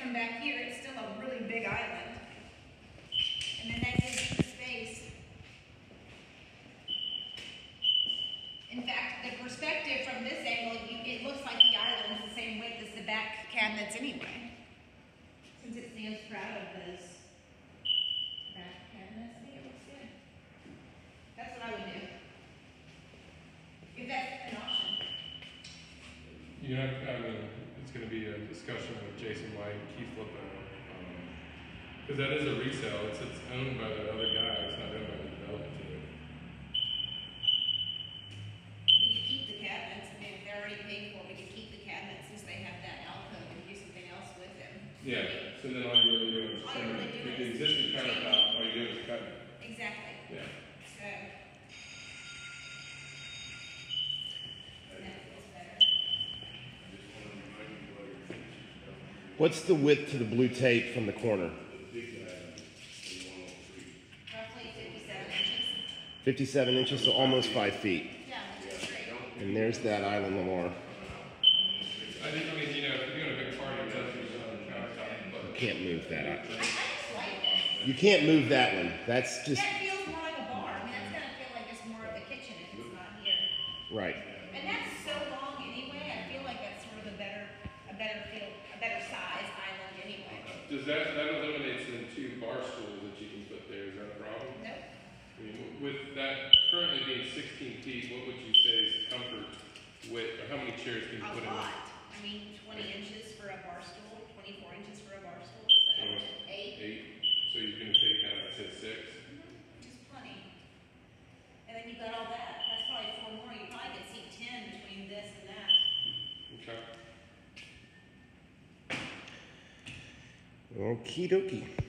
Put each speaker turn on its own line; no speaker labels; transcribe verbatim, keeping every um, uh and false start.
come back here, it's still a really big island. And then that gives you the space. In fact, the perspective from this angle, you, it looks like the island is the same width as the back cabinets anyway. Since it stands proud of those back cabinets, I think it looks good. That's what I would do. If that's an option.
You know, I mean, it's going to be a discussion with Jason White, Keith Lippo, because um, that is a resale. It's, it's owned by the other guy. It's not owned by the developer.
We could keep the cabinets. I mean, if they're already paid for, we could keep the cabinets since they have that alcove and do something else with them.
Yeah. So then all you're really doing is
all you're really doing
the
is
existing countertop. All you're doing is cutting.
Exactly.
Yeah.
So.
What's the width to the blue tape from the corner?
Roughly fifty-seven inches.
fifty-seven inches, so almost five feet.
Yeah, which is great.
And there's that island Lamar.
I think, I mean, you know, if you're doing a big party, that's usually on the countertop. But
You can't move that.
I, I just like it.
You can't move that one. That's just
That feels more like a bar. I mean, that's gonna feel like it's more of the kitchen if it's not here.
right.
And that's so long anyway. I feel like that's sort of a better, a better feel, a better size island anyway.
does that, that eliminates the two bar stools that you can put there? Is that a problem?
Nope.
I mean, with that currently being sixteen feet, what would you say is the comfort width, or how many chairs can you
A
put in there?
lot. I mean, twenty inches for a bar stool, twenty-four inches for a bar stool, so
Uh,
eight,
Eight. So you're going to take out, I said six.
which is plenty. And then you got all that. That's probably four more. You probably could see ten between this and that.
Okay.
Okie dokie.